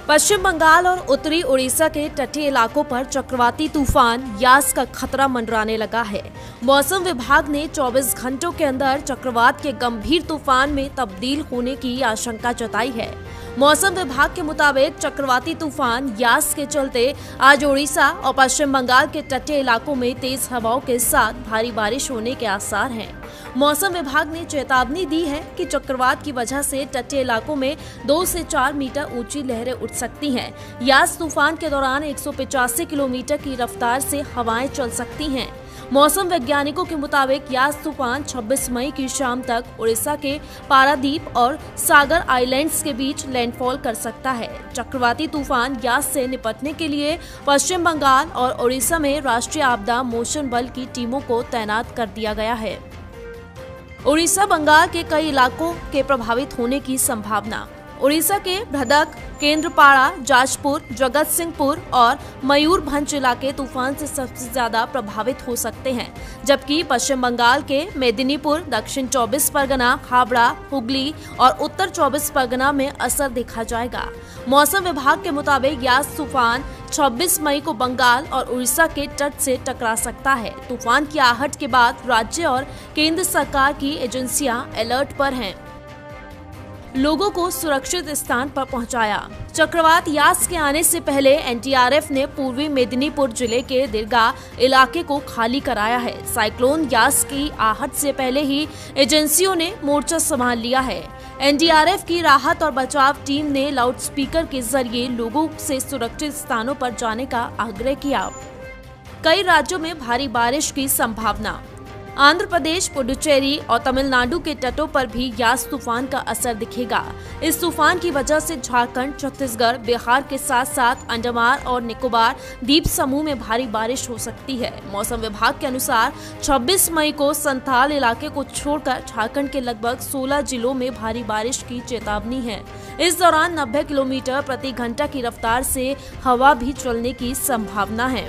पश्चिम बंगाल और उत्तरी उड़ीसा के तटीय इलाकों पर चक्रवाती तूफान यास का खतरा मंडराने लगा है। मौसम विभाग ने 24 घंटों के अंदर चक्रवात के गंभीर तूफान में तब्दील होने की आशंका जताई है। मौसम विभाग के मुताबिक चक्रवाती तूफान यास के चलते आज उड़ीसा और पश्चिम बंगाल के तटीय इलाकों में तेज हवाओं के साथ भारी बारिश होने के आसार हैं। मौसम विभाग ने चेतावनी दी है कि चक्रवात की वजह से तटीय इलाकों में 2 से 4 मीटर ऊंची लहरें उठ सकती हैं। यास तूफान के दौरान 185 किलोमीटर की रफ्तार से हवाएं चल सकती हैं। मौसम वैज्ञानिकों के मुताबिक यास तूफान 26 मई की शाम तक उड़ीसा के पारादीप और सागर आइलैंड्स के बीच लैंडफॉल कर सकता है। चक्रवाती तूफान यास से निपटने के लिए पश्चिम बंगाल और उड़ीसा में राष्ट्रीय आपदा मोचन बल की टीमों को तैनात कर दिया गया है। उड़ीसा बंगाल के कई इलाकों के प्रभावित होने की संभावना। उड़ीसा के भ्रदक, केंद्रपाड़ा, जाजपुर, जगत सिंहपुर और मयूरभंज इलाके तूफान से सबसे ज्यादा प्रभावित हो सकते हैं, जबकि पश्चिम बंगाल के मेदिनीपुर, दक्षिण 24 परगना, हावड़ा, हुगली और उत्तर 24 परगना में असर देखा जाएगा। मौसम विभाग के मुताबिक यास तूफान 26 मई को बंगाल और उड़ीसा के तट से टकरा सकता है। तूफान की आहट के बाद राज्य और केंद्र सरकार की एजेंसियां अलर्ट पर हैं। लोगों को सुरक्षित स्थान पर पहुंचाया। चक्रवात यास के आने से पहले एनडीआरएफ ने पूर्वी मेदिनीपुर जिले के दिरगा इलाके को खाली कराया है। साइक्लोन यास की आहट से पहले ही एजेंसियों ने मोर्चा संभाल लिया है। एनडीआरएफ की राहत और बचाव टीम ने लाउडस्पीकर के जरिए लोगों से सुरक्षित स्थानों पर जाने का आग्रह किया। कई राज्यों में भारी बारिश की संभावना। आंध्र प्रदेश, पुडुचेरी और तमिलनाडु के तटों पर भी यास तूफान का असर दिखेगा। इस तूफान की वजह से झारखंड, छत्तीसगढ़, बिहार के साथ साथ अंडमान और निकोबार द्वीप समूह में भारी बारिश हो सकती है। मौसम विभाग के अनुसार 26 मई को संथाल इलाके को छोड़कर झारखंड के लगभग 16 जिलों में भारी बारिश की चेतावनी है। इस दौरान 90 किलोमीटर प्रति घंटा की रफ्तार से हवा भी चलने की संभावना है।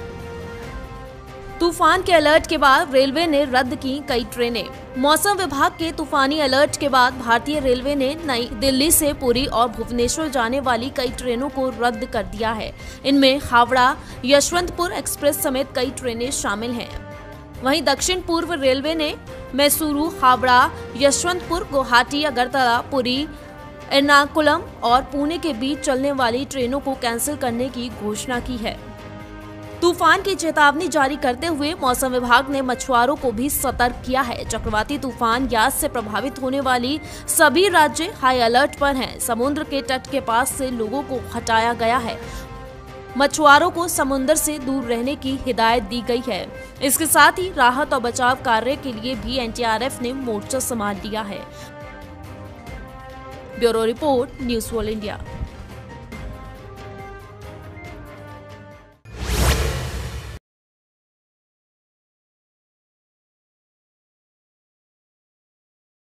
तूफान के अलर्ट के बाद रेलवे ने रद्द की कई ट्रेनें। मौसम विभाग के तूफानी अलर्ट के बाद भारतीय रेलवे ने नई दिल्ली से पुरी और भुवनेश्वर जाने वाली कई ट्रेनों को रद्द कर दिया है। इनमें हावड़ा, यशवंतपुर एक्सप्रेस समेत कई ट्रेनें शामिल हैं। वहीं दक्षिण पूर्व रेलवे ने मैसूरू, हावड़ा, यशवंतपुर, गुवाहाटी, अगरतला, पुरी, एर्नाकुलम और पुणे के बीच चलने वाली ट्रेनों को कैंसिल करने की घोषणा की है। तूफान की चेतावनी जारी करते हुए मौसम विभाग ने मछुआरों को भी सतर्क किया है। चक्रवाती तूफान यास से प्रभावित होने वाली सभी राज्य हाई अलर्ट पर हैं। समुद्र के तट के पास से लोगों को हटाया गया है। मछुआरों को समुद्र से दूर रहने की हिदायत दी गई है। इसके साथ ही राहत और बचाव कार्य के लिए भी एनडीआरएफ ने मोर्चा संभाल लिया है। Bureau report, news world India.